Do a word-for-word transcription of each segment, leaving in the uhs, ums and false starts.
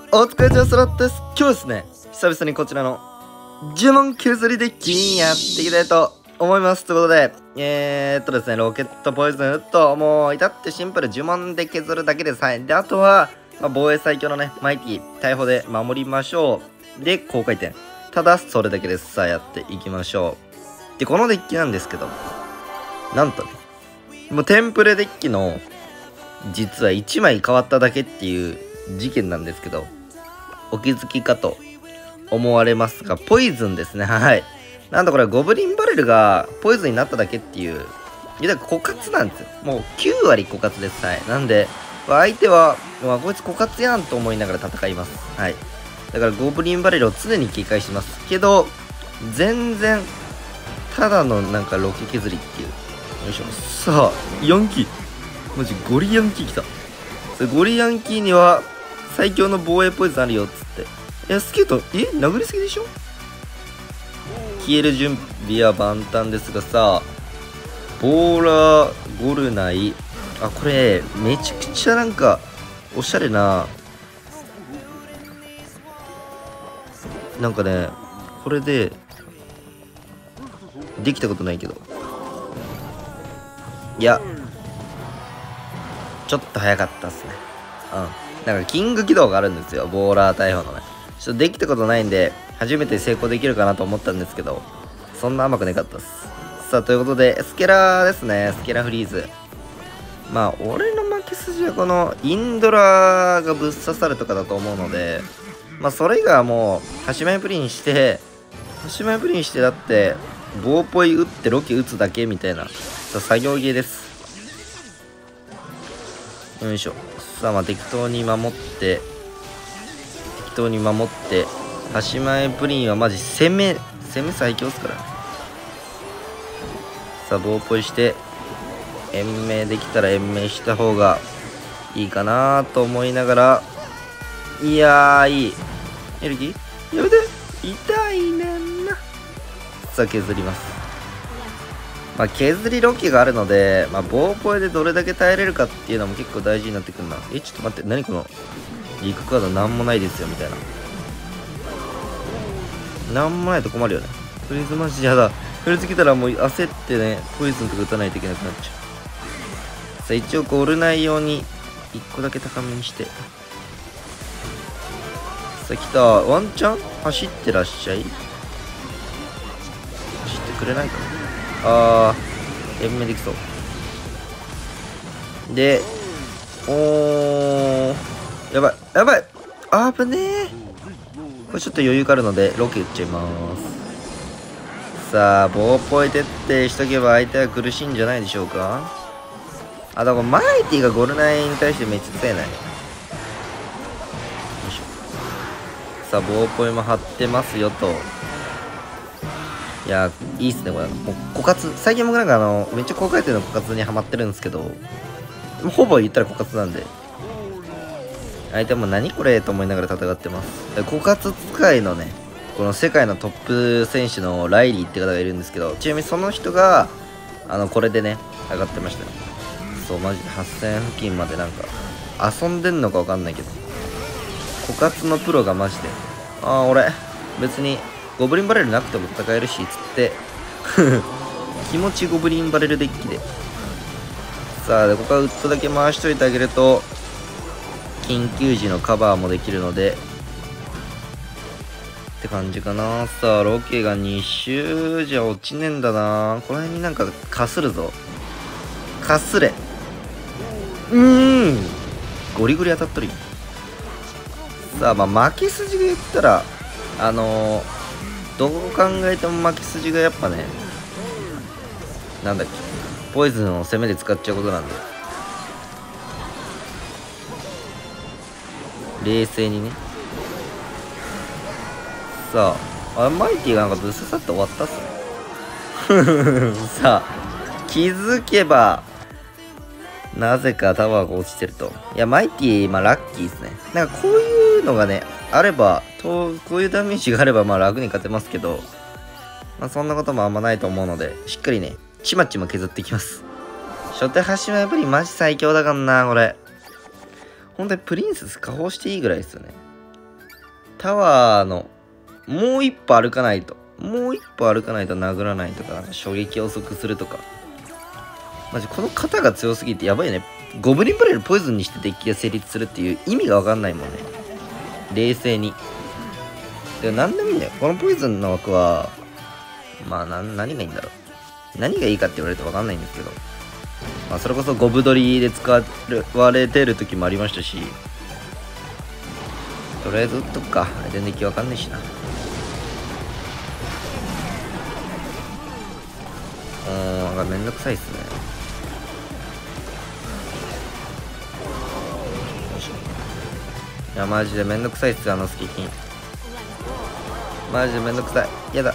お疲れ様スラットです。今日ですね、久々にこちらの呪文削りデッキやっていきたいと思います。ということで、えーっとですね、ロケットポイズンウッド、もう至ってシンプル呪文で削るだけです。はい。で、あとは、まあ、防衛最強のね、マイティ、大砲で守りましょう。で、高回転。ただ、それだけです。さあ、やっていきましょう。で、このデッキなんですけど、なんとね、もうテンプレデッキの、実はいちまい変わっただけっていう事件なんですけど、お気づきかと思われますが、ポイズンですね。はい。なんとこれ、ゴブリンバレルがポイズンになっただけっていう、いや、枯渇なんですよ。もうきゅうわり枯渇です。はい。なんで、相手は、まあ、こいつ枯渇やんと思いながら戦います。はい。だからゴブリンバレルを常に警戒します。けど、全然、ただのなんかロケ削りっていう。よいしょ。さあ、ヤンキー。マジゴリヤンキー来た。それゴリヤンキーには、最強の防衛ポイズンあるよっつって。いや、スケート、え殴りすぎでしょ。消える準備は万端ですがさ、ボーラー、ゴルナイ。あ、これ、めちゃくちゃなんか、おしゃれな。なんかね、これで、できたことないけど。いや、ちょっと早かったっすね。うん。なんかキング起動があるんですよ。ボーラー大砲のね。ちょっとできたことないんで、初めて成功できるかなと思ったんですけど、そんな甘くなかったっす。さあ、ということで、スケラーですね。スケラフリーズ。まあ、俺の負け筋はこのインドラがぶっ刺さるとかだと思うので、まあ、それがもう、端前プリンして、端前プリンして、だって、棒ポイ打ってロケ打つだけみたいな、作業芸です。よいしょ。さあ、まあ適当に守って、適当に守って、端前プリンはマジ攻め、攻め最強っすからね。さあ、棒ポイして、延命できたら延命した方がいいかなと思いながら、いやー、いい。エルギーやめて、痛いねんな。さあ、削ります。まあ、削りロケがあるので、まあ、棒ポイでどれだけ耐えれるかっていうのも結構大事になってくるな。え、ちょっと待って、何この、リークカードなんもないですよ、みたいな。なんもないと困るよね。フリーズマジやだ。フリーズ来たらもう焦ってね、ポイズンとか打たないといけなくなっちゃう。さあ、一応ゴールないように、いっこだけ高めにして。さあ、来た。ワンチャン走ってらっしゃい。走ってくれないかな。あー、延命できそう。で、おー、やばい、やばい、あぶねー。これちょっと余裕があるので、ロケ打っちゃいます。さあ、棒ポイ徹底しとけば相手は苦しいんじゃないでしょうか。あ、だからマイティがゴルナイに対してめっちゃ強いない。よいしょ。さあ、棒ポイも張ってますよと。いや、いいっすね、これ。もう、枯渇。最近僕なんかあの、めっちゃ高回転の枯渇にはまってるんですけど、ほぼ言ったら枯渇なんで。相手も何これと思いながら戦ってます。枯渇使いのね、この世界のトップ選手のライリーって方がいるんですけど、ちなみにその人が、あの、これでね、上がってましたね。そう、マジではっせん付近までなんか、遊んでんのかわかんないけど、枯渇のプロがマジで、ああ、俺、別に、ゴブリンバレルなくても戦えるし、つって気持ちゴブリンバレルデッキで。さあ、で、ここはウッドだけ回しといてあげると、緊急時のカバーもできるので、って感じかな。さあ、ロケがに周じゃ落ちねえんだな。この辺になんかかするぞ。かすれ。うーん。ゴリゴリ当たっとるよ。さあ、まあ、負け筋が言ったら、あのー、どう考えても負け筋がやっぱね、なんだっけ、ポイズンを攻めで使っちゃうことなんで、冷静にね。さあ、あ、マイティがなんかブスさって終わったっすね。さあ、気づけば、なぜかタワーが落ちてると。いや、マイティ、まあラッキーですね。なんかこういうのがね、あれば、とこういうダメージがあれば、まあ楽に勝てますけど、まあそんなこともあんまないと思うので、しっかりね、ちまちま削っていきます。初手端はやっぱりマジ最強だからな、これ。本当にプリンセス加工していいぐらいですよね。 タワーのもう一歩歩かないともう一歩歩かないと殴らないとか、衝撃遅くするとか。マジこの肩が強すぎてやばいね。ゴブリンブレルポイズンにしてデッキが成立するっていう意味がわかんないもんね、冷静に。で何でもいいんだよこのポイズンの枠は。まあな何がいいんだろう、何がいいかって言われるとわかんないんですけど、まあそれこそゴブドリで使われてる時もありましたし、とりあえず打っとくか。全然気わかんないしな。うーん、なんかめんどくさいっすね。よいしょ。いやマジでめんどくさいっすよ、あのスケキン。マジでめんどくさい。やだ。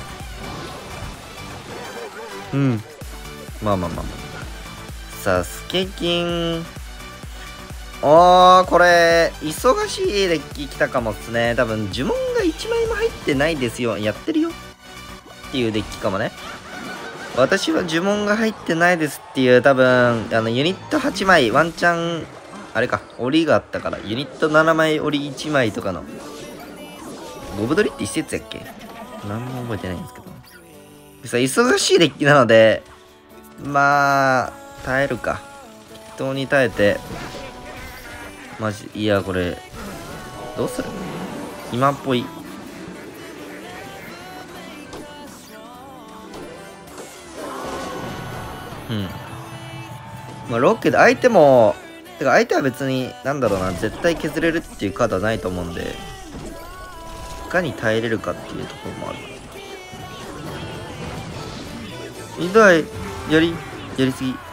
うん。まあまあまあまあ。さあ、スケキン。おー、これ、忙しいデッキ来たかもっすね。多分、呪文がいちまいも入ってないですよ。やってるよ。っていうデッキかもね。私は呪文が入ってないですっていう、多分、あの、ユニットはちまい、ワンチャン、あれか、折りがあったから、ユニットななまい、折りいちまいとかの、ゴブドリって施設やっけ？何も覚えてないんですけど。さ、忙しいデッキなので、まあ、耐えるか。適当に耐えて、マジ、いや、これ、どうする？今っぽい。うん。まあ、ロッケで相手も、てか相手は別に、なんだろうな、絶対削れるっていうカードはないと思うんで、いかに耐えれるかっていうところもある。痛い。やり、やりすぎ。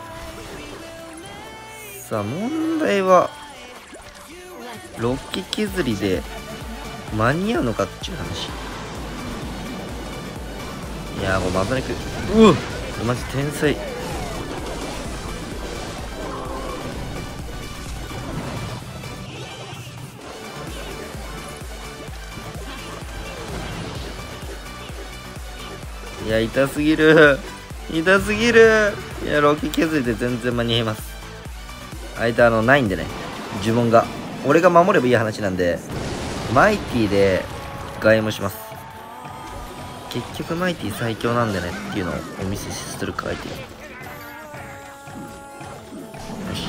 さあ、問題は、ロッキ削りで間に合うのかっていう話。いやー、もうまたねく。うわマジ天才。いや、痛すぎる。痛すぎる。いや、ロッキ削りで全然間に合います。相手あの、ないんでね。呪文が。俺が守ればいい話なんで、マイティで外務します。結局マイティ最強なんでねっていうのをお見せするか、相手に。よし。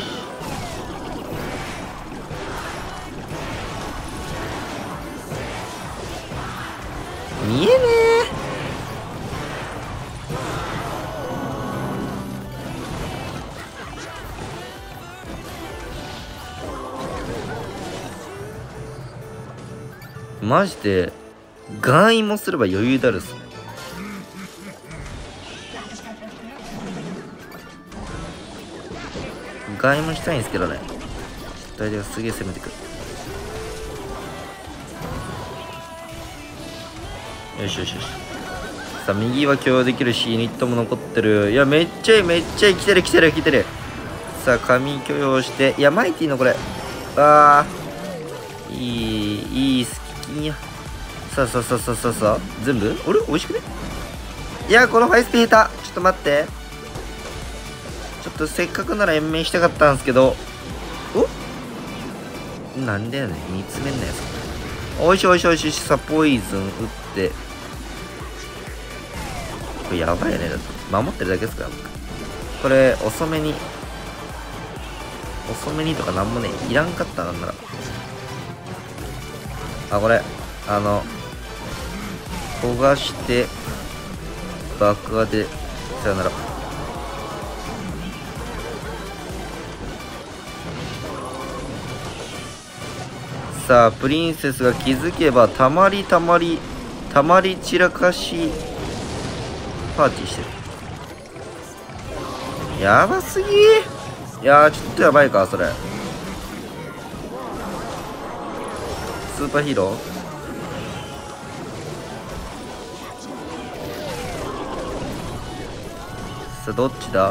見えねえ。マジでガンイもすれば余裕だるっすね。ガンイもしたいんですけどね。相手がすげえ攻めてくる。よしよしよし。さあ右は許容できるし、ユニットも残ってる。いやめっちゃいいめっちゃいい。来てる来てる来てる。さあ紙許容して、いやマイティのこれ、あーいいいいスキキンや。さあさあさあさあさあさあ全部俺美味しくね。いやこのファイスピ下手。ちょっと待って、ちょっとせっかくなら延命したかったんですけど。おなんだよね、見つめんなよそれ。おいしいおいしいおいしい。さあポイズン打って、これやばいよね。だって守ってるだけですから僕。これ遅めに遅めにとかなんもねいらんかったなんなら。あこれあの焦がして爆破でさよなら。さあプリンセスが気づけばたまりたまりたまり散らかしパーティーしてる。やばすぎー。いやーちょっとやばいかそれ。スーパーヒーローさあどっちだ。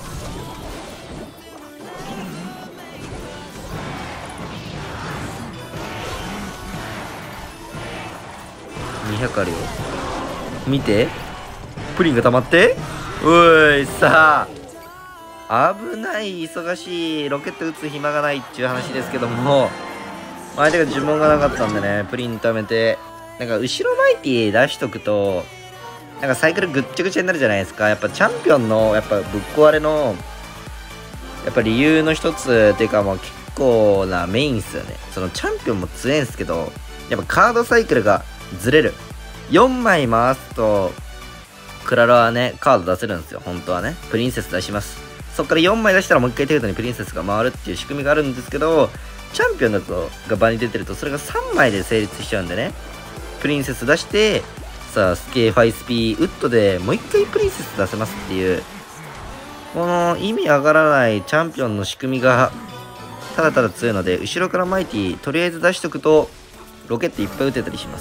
にひゃくあるよ。見てプリンが溜まって。おいさあ危ない。忙しい。ロケット撃つ暇がないっていう話ですけども、 相手が呪文がなかったんでね、プリン貯めて、なんか後ろマイティ出しとくと、なんかサイクルぐっちゃぐちゃになるじゃないですか。やっぱチャンピオンの、やっぱぶっ壊れの、やっぱ理由の一つっていうかもう結構なメインっすよね。そのチャンピオンも強いんすけど、やっぱカードサイクルがずれる。よんまい回すと、クララはね、カード出せるんですよ。本当はね。プリンセス出します。そっからよんまい出したらもう一回手札にプリンセスが回るっていう仕組みがあるんですけど、チャンピオンだと、が場に出てると、それがさんまいで成立しちゃうんでね。プリンセス出して、さあ、スケーファイスピー、ウッドでもう一回プリンセス出せますっていう、この意味上がらないチャンピオンの仕組みが、ただただ強いので、後ろからマイティ、とりあえず出しとくと、ロケットいっぱい撃てたりします。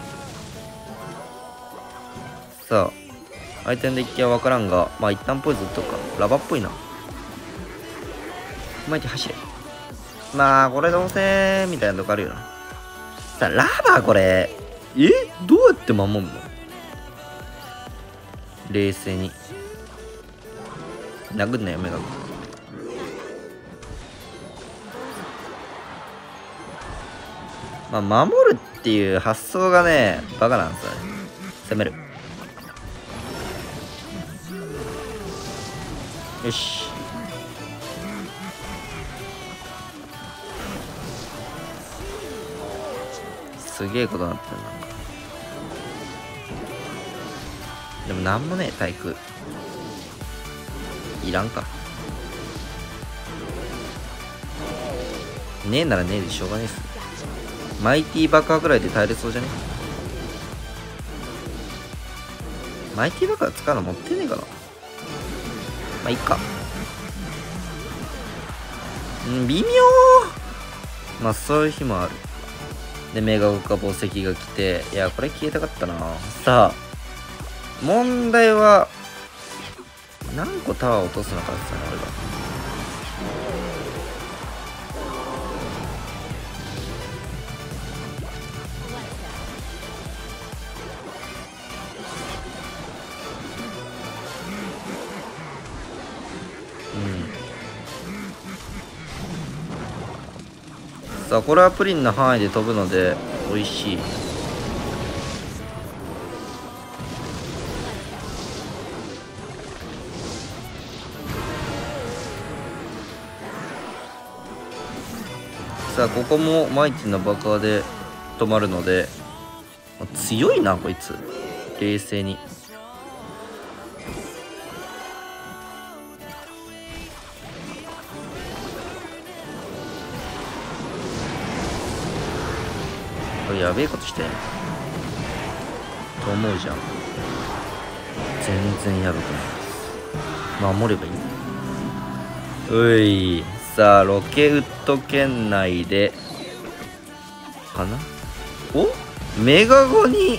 さあ、相手のデッキは分からんが、まあ一旦ポイズンとか、ラバっぽいな。マイティ走れ。まあ、これどうせ、みたいなとこあるよな。さあ、ラバーこれ、えどうやって守んの？冷静に。殴んなよ、メガゴ。まあ、守るっていう発想がね、バカなんですよね。攻める。よし。すげえことになってるな。でもなんもねえ、対空。いらんか。ねえならねえでしょうがねえっす。マイティ爆破ぐらいで耐えれそうじゃね？マイティ爆破使うの持ってねえかな。まあ、いっか。ん、微妙。まあ、そういう日もある。で、メガゴか宝石が来て、いや、これ消えたかったな。さあ、問題は、何個タワー落とすのかですよね、俺が。うん。さあ、これはプリンの範囲で飛ぶので、美味しい。さあ、ここもマイティの爆破で止まるので、強いな、こいつ。冷静に。これやべえことしてんと思うじゃん。全然やべくないです。守ればいい。うい。さあ、ロケウッド圏内で、かな？お？メガゴに、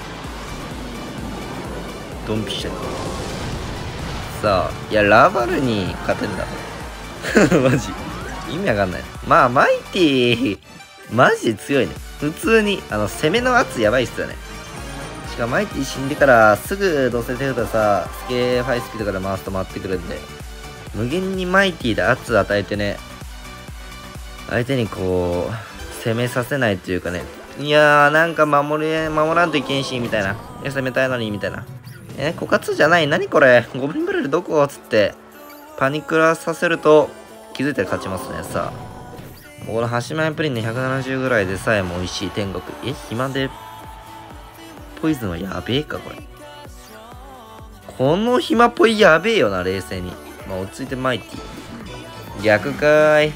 ドンピシャ。さあ、いや、ラバルに勝てんだ。マジ。意味わかんない。まあ、マイティ、マジで強いね。普通に、あの、攻めの圧やばいっすよね。しかもマイティ死んでからすぐどうせ手札さ、スケファイスピードから回すと回ってくるんで、無限にマイティで圧与えてね、相手にこう、攻めさせないというかね、いやー、なんか守れ、守らんといけんし、みたいな。いや、攻めたいのに、みたいな。え、枯渇じゃない？何これ？ゴブリンバレルどこ？つって、パニクラさせると、気づいたら勝ちますね、さあ。この端前プリンのひゃくななじゅうぐらいでさえも美味しい天国。え、暇で、ポイズンはやべえか、これ。この暇ポイやべえよな、冷静に。まあ、落ち着いてマイティ。逆かーい。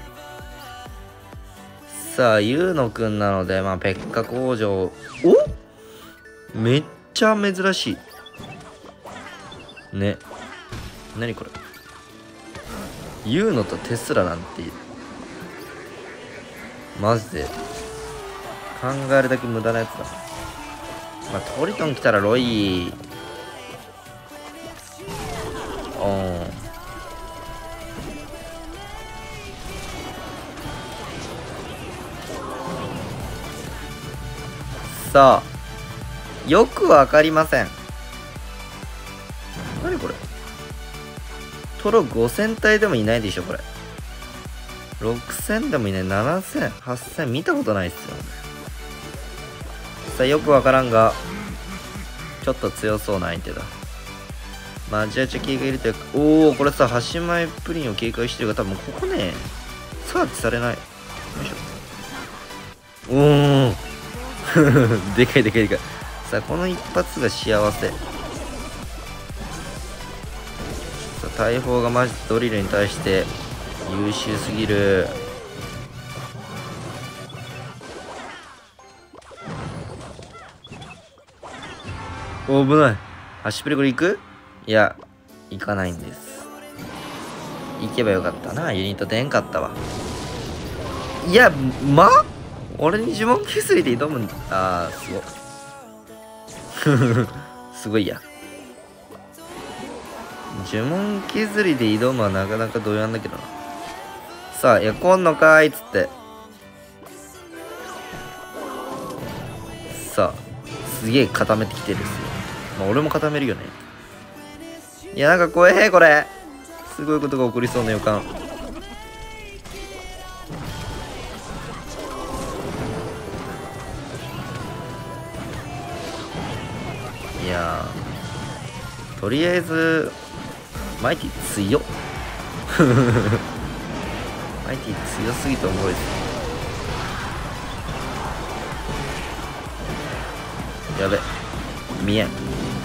さあ、ユーノくんなので、まあ、ペッカ工場。お？めっちゃ珍しい。ね。なにこれ。ユーノとテスラなんて、マジで、考えるだけ無駄なやつだ。まあ、トリトン来たらロイ、うん。さあ、よくわかりません。何これ。トロごせん体でもいないでしょ、これ。 ろくせんでもいいね。ななせん、はっせん見たことないっすよ。さあ、よくわからんが、ちょっと強そうな相手だ。まあ、アジアチャ警戒入れて、おお、これさ、端前プリンを警戒してるから、多分ここね、サーチされない。よいしょ。おおでかいでかいでかい。さあ、この一発が幸せ。さあ、大砲がマジドリルに対して優秀すぎる。お、危ない。端プレこれ行く？いや、行かないんです。行けばよかったな。ユニット出んかったわ。いや、ま俺に呪文削りで挑むんだ。あー、すごい。すごいや。呪文削りで挑むはなかなかどうやんだけどな。さあ、いや、来んのかいっつって。さあ、すげえ固めてきてるっすよ。まあ、俺も固めるよね。いや、なんか怖え、これ。すごいことが起こりそうな予感。いやー、とりあえずマイティ強っマイティ強すぎて重いです。やべ、見えん。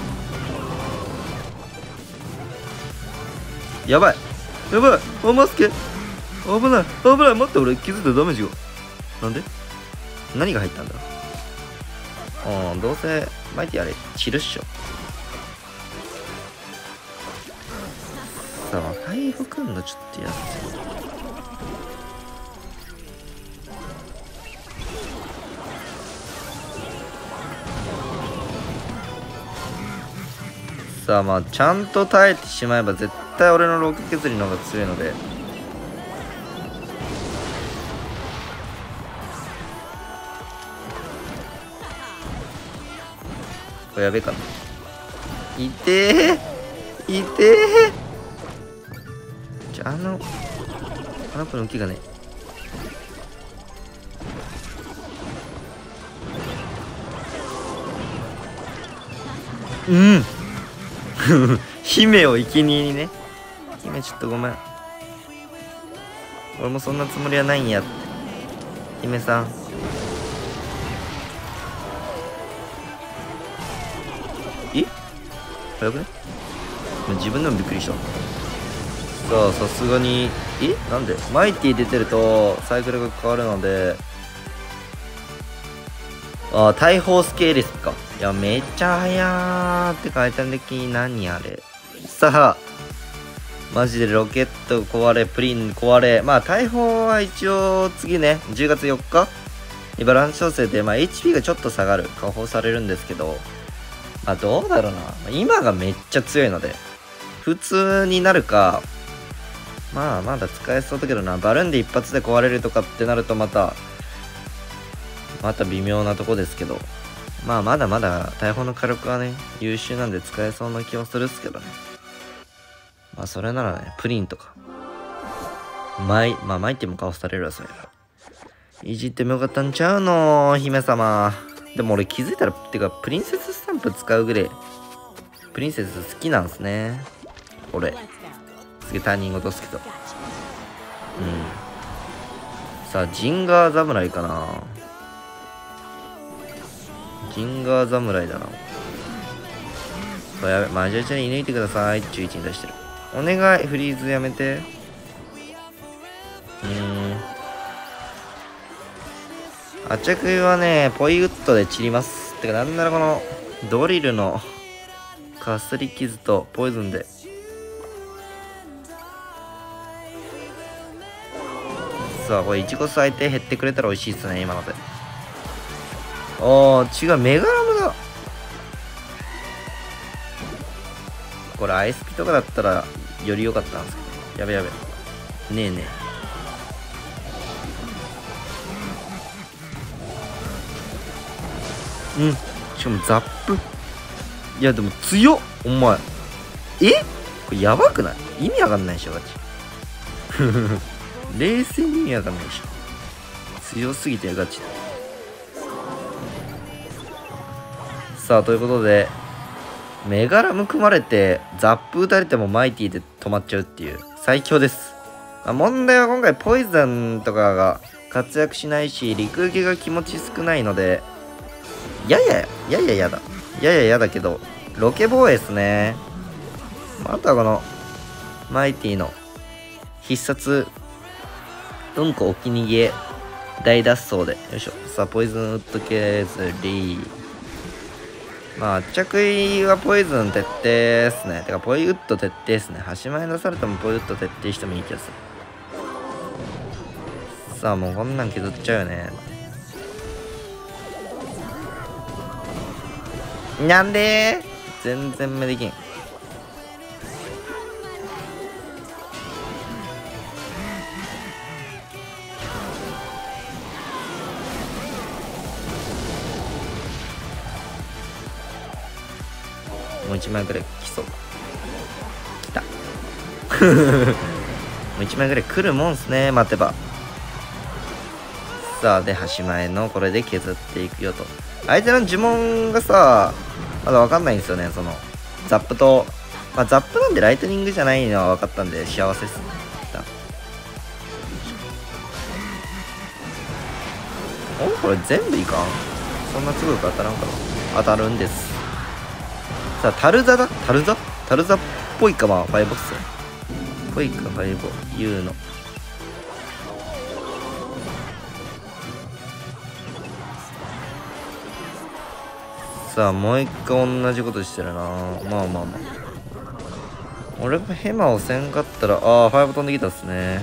やばいやばい、あ、マスケ危ない危ない。待って、俺気づいたダメージが。なんで何が入ったんだ。うん、どうせマイティあれ散るっしょ。さあ、ファイブくんのちょっとやつ。さあ、まあちゃんと耐えてしまえば絶対俺のローク削りの方が強いので。これやべえかな。いてーいてー。じゃあ、あのあの子の動きがね。うん姫を生贄にね。姫ちょっとごめん。俺もそんなつもりはないんやって。姫さん。え早くね。自分でもびっくりした。さあ、さすがに。えなんでマイティ出てるとサイクルが変わるので。ああ、大砲スケールスか。いや、めっちゃ速ーって書いたんでき、何あれ。さあ、マジでロケット壊れ、プリン壊れ。まあ、大砲は一応次ね、じゅうがつよっか、バランス調整で、まあ、エイチピー がちょっと下がる、下放されるんですけど、まあ、どうだろうな。今がめっちゃ強いので、普通になるか、まあ、まだ使えそうだけどな。バルーンで一発で壊れるとかってなると、また、また微妙なとこですけど、まあまだまだ大砲の火力はね優秀なんで使えそうな気はするっすけどね。まあそれならね、プリンとかマイまあマイティも顔されるわ。それいじってもよかったんちゃうの姫様。でも俺気づいたらってかプリンセススタンプ使うぐらいプリンセス好きなんすね。俺すげえ他人事っすけど。うん。さあ、ジンガー侍かな。ジンガー侍だな。これやべ、マジャチャに射抜いてください。じゅういちに出してる。お願い、フリーズやめて。うーん。アチャクはね、ポイウッドで散ります。てか、なんならこのドリルのかすり傷とポイズンで。さあ、これいちコス相手減ってくれたら美味しいっすね、今ので。ああ、違う、メガラムだ。これアイスピとかだったらより良かったんですけど。やべやべ。ねえねえ。うん。しかもザップ。いや、でも強っ。お前。えこれやばくない？意味わかんないでしょ、ガチ。 冷静に意味わかんないでしょ。強すぎてガチ。さあということでメガラム組まれてザップ打たれてもマイティで止まっちゃうっていう最強です。まあ、問題は今回ポイズンとかが活躍しないし陸受けが気持ち少ないのでやややややだやややだけどロケ防衛ですね。あとはこのマイティの必殺うんこお気に入り大脱走でよいしょ。さあポイズンウッド削り、まあ着衣はポイズン徹底ですね。てかポイウッド徹底ですね。端前出されてもポイウッド徹底してもいい気がする。さあもうこんなん削っちゃうよね。なんでー全然目できん。もういちまいぐらい来そう。来た。もういちまいぐらい来るもんすね、待てば。さあ、で、端前のこれで削っていくよと。相手の呪文がさ、まだわかんないんですよね、その、ザップと、まあ、ザップなんでライトニングじゃないのは分かったんで、幸せっすね。おこれ全部いかんそんなすぐ当たらんかな。当たるんです。さあ、タルザだタルザタルザっぽいか、まあ、ファイボっすよ。ぽいか、ファイボ、言うの。さあ、もう一回同じことしてるな。まあまあまあ。俺もヘマをせんかったら、ああ、ファイボ飛んできたっすね。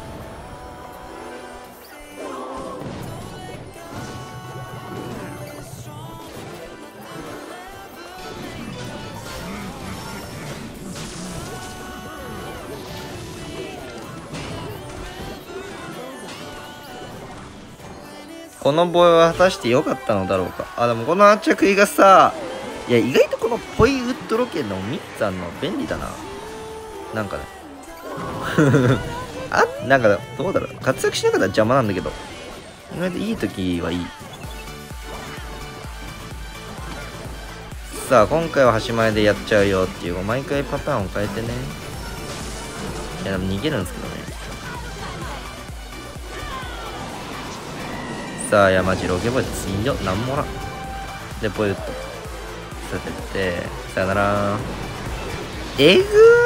この防衛は果たして良かったのだろうか。あ、でもこの着衣がさ、いや、意外とこのポイウッドロケのミッツァンの便利だな。なんかね。あ、なんか、どうだろう。活躍しなかったら邪魔なんだけど。意外といい時はいい。さあ、今回は端前でやっちゃうよっていう、毎回パターンを変えてね。いや、でも逃げるんですけどね。さあ、山城ゲボ強っ。なんもらん。で、ポイウッド。さてて、さよなら。えぐ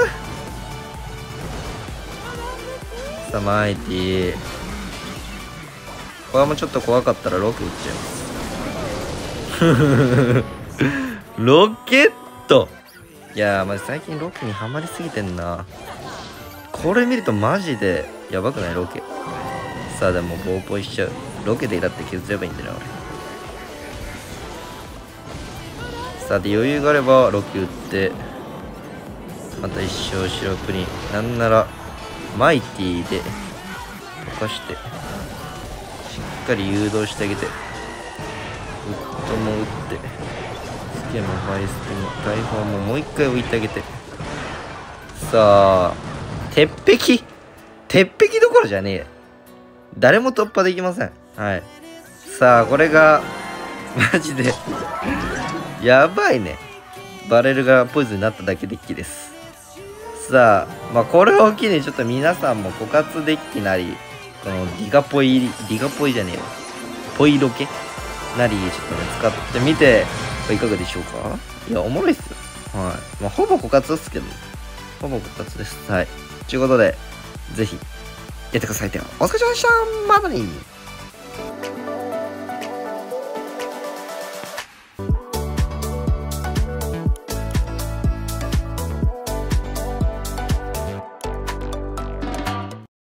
ー。さあ、マイティー。これもちょっと怖かったらロケ打っちゃいます。ロケット。いやー、まじ最近ロケにハマりすぎてんな。これ見るとマジでやばくないロケ。さあ、でも棒ポイしちゃう。ロケでだって削ればいいんだよな、俺。さあ、で余裕があればロケ打って、また一生白プリン。なんなら、マイティで溶かして、しっかり誘導してあげて、ウッドも打って、スケもファイスピも大砲ももう一回置いてあげて。さあ、鉄壁鉄壁どころじゃねえ。誰も突破できません。はい。さあ、これが、マジで、やばいね。バレルがポイズンになっただけデッキです。さあ、まあ、これを機にちょっと皆さんも枯渇デッキなり、このディガポイ、ディガポイじゃねえよ。ポイロケなり、ちょっとね、使ってみて、いかがでしょうか。いや、おもろいっすよ。はい。まあ、ほぼ枯渇ですけど、ほぼ枯渇です。はい。ということで、ぜひ、やってくださいって。お疲れ様でした。またねー。